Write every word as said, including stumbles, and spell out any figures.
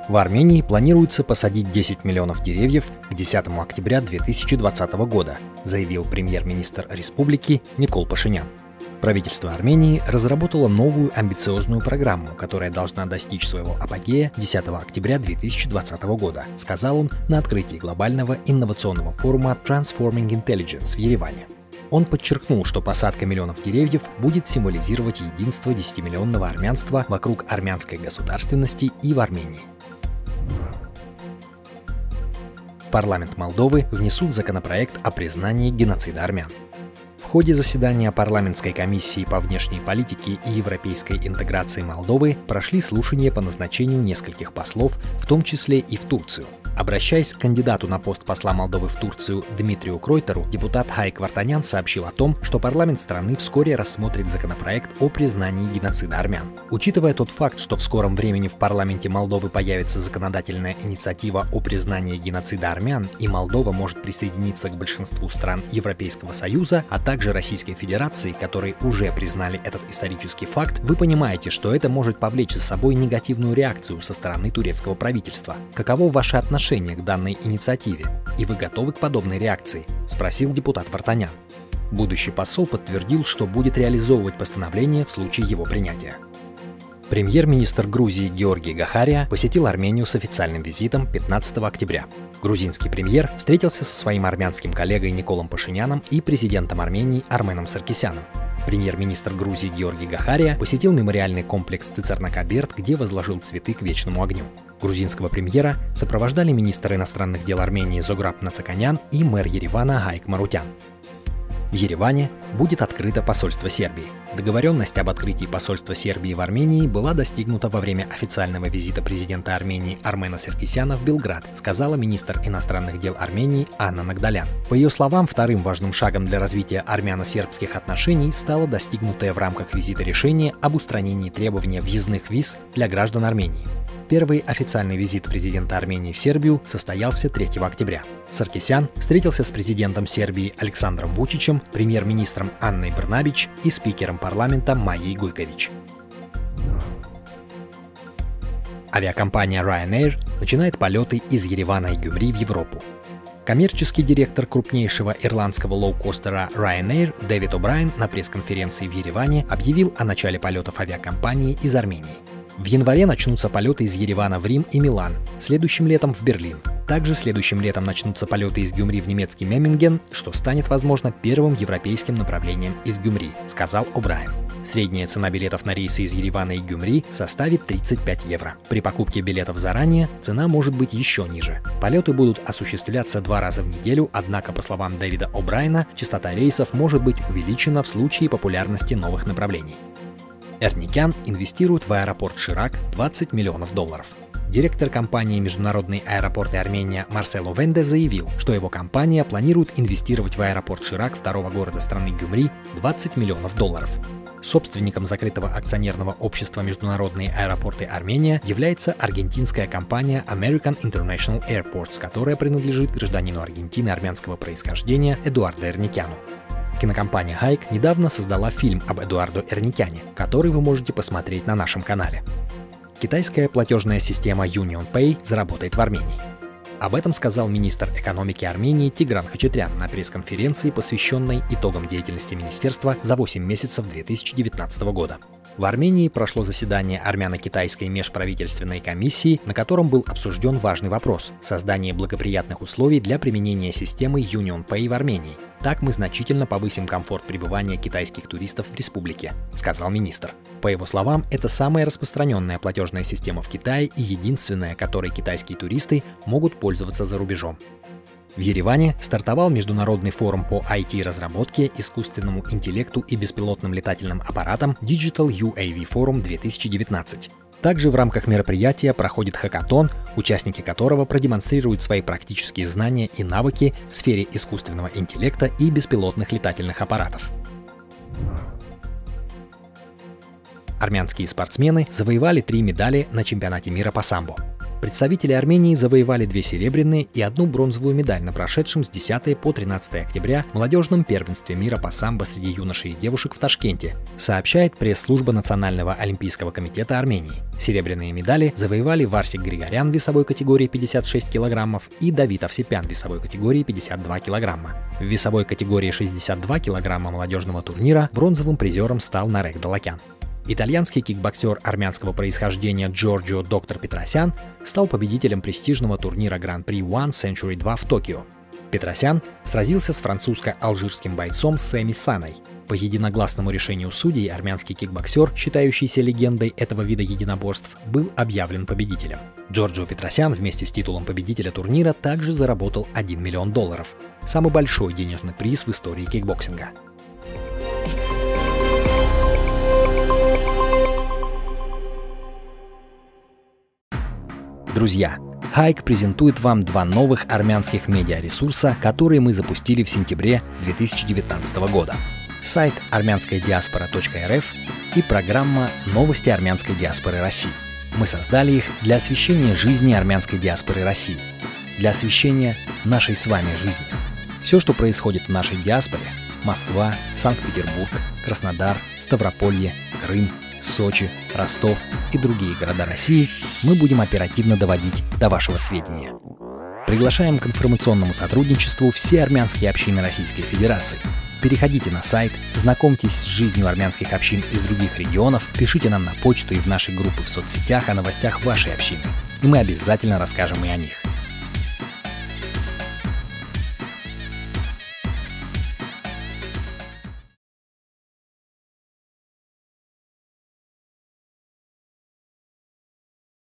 В Армении планируется посадить десять миллионов деревьев к десятому октября две тысячи двадцатого года, заявил премьер-министр республики Никол Пашинян. Правительство Армении разработало новую амбициозную программу, которая должна достичь своего апогея десятого октября две тысячи двадцатого года, сказал он на открытии глобального инновационного форума Transforming Intelligence в Ереване. Он подчеркнул, что посадка миллионов деревьев будет символизировать единство десятимиллионного армянства вокруг армянской государственности и в Армении. В парламент Молдовы внесут законопроект о признании геноцида армян. В ходе заседания парламентской комиссии по внешней политике и европейской интеграции Молдовы прошли слушания по назначению нескольких послов, в том числе и в Турцию. Обращаясь к кандидату на пост посла Молдовы в Турцию Дмитрию Кройтеру, депутат Хайк Вартанян сообщил о том, что парламент страны вскоре рассмотрит законопроект о признании геноцида армян. Учитывая тот факт, что в скором времени в парламенте Молдовы появится законодательная инициатива о признании геноцида армян, и Молдова может присоединиться к большинству стран Европейского Союза, а также Российской Федерации, которые уже признали этот исторический факт, вы понимаете, что это может повлечь за собой негативную реакцию со стороны турецкого правительства. Каково ваше отношение к данной инициативе? И вы готовы к подобной реакции? Спросил депутат Вартанян. Будущий посол подтвердил, что будет реализовывать постановление в случае его принятия. Премьер-министр Грузии Георгий Гахария посетил Армению с официальным визитом пятнадцатого октября. Грузинский премьер встретился со своим армянским коллегой Николом Пашиняном и президентом Армении Арменом Саркисяном. Премьер-министр Грузии Георгий Гахария посетил мемориальный комплекс Цицерна-Каберт, где возложил цветы к вечному огню. Грузинского премьера сопровождали министр иностранных дел Армении Зограб Нацаканян и мэр Еревана Гайк Марутян. В Ереване будет открыто посольство Сербии. Договоренность об открытии посольства Сербии в Армении была достигнута во время официального визита президента Армении Армена Саркисяна в Белград, сказала министр иностранных дел Армении Анна Нагдалян. По ее словам, вторым важным шагом для развития армяно-сербских отношений стало достигнутое в рамках визита решение об устранении требования въездных виз для граждан Армении. Первый официальный визит президента Армении в Сербию состоялся третьего октября. Саркисян встретился с президентом Сербии Александром Вучичем, премьер-министром Анной Брнабич и спикером парламента Майей Гойкович. Авиакомпания Ryanair начинает полеты из Еревана и Гюмри в Европу. Коммерческий директор крупнейшего ирландского лоукостера Ryanair Дэвид О'Брайен на пресс-конференции в Ереване объявил о начале полетов авиакомпании из Армении. В январе начнутся полеты из Еревана в Рим и Милан, следующим летом в Берлин. Также следующим летом начнутся полеты из Гюмри в немецкий Мемминген, что станет, возможно, первым европейским направлением из Гюмри, сказал О'Брайен. Средняя цена билетов на рейсы из Еревана и Гюмри составит тридцать пять евро. При покупке билетов заранее цена может быть еще ниже. Полеты будут осуществляться два раза в неделю, однако, по словам Дэвида О'Брайена, частота рейсов может быть увеличена в случае популярности новых направлений. Эрникян инвестирует в аэропорт Ширак двадцать миллионов долларов. Директор компании «Международные аэропорты Армения» Марсело Венде заявил, что его компания планирует инвестировать в аэропорт Ширак второго города страны Гюмри двадцать миллионов долларов. Собственником закрытого акционерного общества «Международные аэропорты Армения» является аргентинская компания American International Airports, которая принадлежит гражданину Аргентины армянского происхождения Эдуардо Эрникяну. Кинокомпания Хайк недавно создала фильм об Эдуардо Эрникяне, который вы можете посмотреть на нашем канале. Китайская платежная система UnionPay заработает в Армении. Об этом сказал министр экономики Армении Тигран Хачатрян на пресс-конференции, посвященной итогам деятельности министерства за восемь месяцев две тысячи девятнадцатого года. В Армении прошло заседание армяно-китайской межправительственной комиссии, на котором был обсужден важный вопрос – создание благоприятных условий для применения системы UnionPay в Армении. Так мы значительно повысим комфорт пребывания китайских туристов в республике, сказал министр. По его словам, это самая распространенная платежная система в Китае и единственная, которой китайские туристы могут пользоваться за рубежом. В Ереване стартовал международный форум по ай ти-разработке, искусственному интеллекту и беспилотным летательным аппаратам Digital ю эй ви Forum две тысячи девятнадцать. Также в рамках мероприятия проходит хакатон, участники которого продемонстрируют свои практические знания и навыки в сфере искусственного интеллекта и беспилотных летательных аппаратов. Армянские спортсмены завоевали три медали на чемпионате мира по самбо. Представители Армении завоевали две серебряные и одну бронзовую медаль на прошедшем с десятого по тринадцатое октября молодежном первенстве мира по самбо среди юношей и девушек в Ташкенте, сообщает пресс-служба Национального олимпийского комитета Армении. Серебряные медали завоевали Варсик Григорян в весовой категории пятьдесят шесть килограммов и Давид Овсепян в весовой категории пятьдесят два килограмма. В весовой категории шестьдесят два килограмма молодежного турнира бронзовым призером стал Нарек Далакян. Итальянский кикбоксер армянского происхождения Джорджио Доктор Петросян стал победителем престижного турнира Гран-при One Century два в Токио. Петросян сразился с французско-алжирским бойцом Сэми Саной. По единогласному решению судей армянский кикбоксер, считающийся легендой этого вида единоборств, был объявлен победителем. Джорджио Петросян вместе с титулом победителя турнира также заработал один миллион долларов. Самый большой денежный приз в истории кикбоксинга. Друзья, Хайк презентует вам два новых армянских медиаресурса, которые мы запустили в сентябре две тысячи девятнадцатого года. Сайт армянская диаспора точка эр эф и программа «Новости армянской диаспоры России». Мы создали их для освещения жизни армянской диаспоры России, для освещения нашей с вами жизни. Все, что происходит в нашей диаспоре – Москва, Санкт-Петербург, Краснодар, Ставрополье, Крым, Сочи, Ростов и другие города России мы будем оперативно доводить до вашего сведения. Приглашаем к информационному сотрудничеству все армянские общины Российской Федерации. Переходите на сайт, знакомьтесь с жизнью армянских общин из других регионов, пишите нам на почту и в наши группы в соцсетях о новостях вашей общины, и мы обязательно расскажем и о них.